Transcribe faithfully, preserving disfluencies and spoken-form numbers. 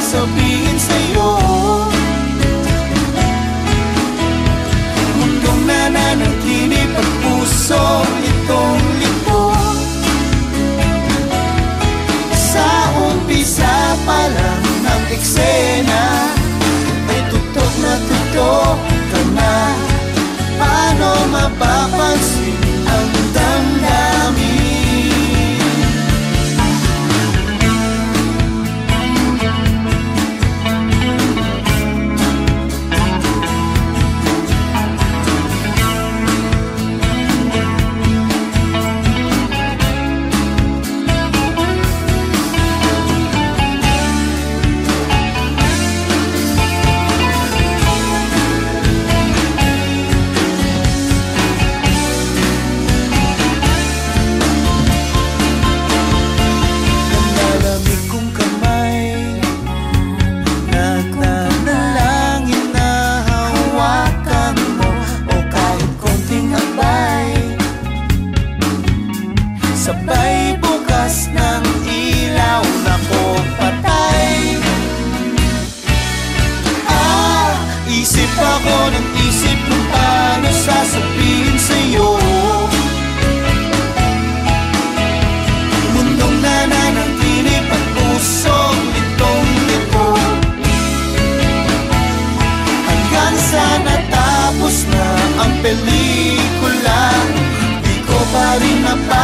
sasabihin sa'yo. Mundong nananaginip at puso litong lito. Sa umpisa pa lang ng eksena ay tutok na tutok ka na. Paano mapapansin ang damdamin? Sabay bukas ng ilaw na ko patay. Ah, isip ako ng isip kung paano sasabihin sa'yo. Mundong nananaginip at pusong litong-lito. Hanggang sa natapos na ang pelikula, di ko pa rin napapagod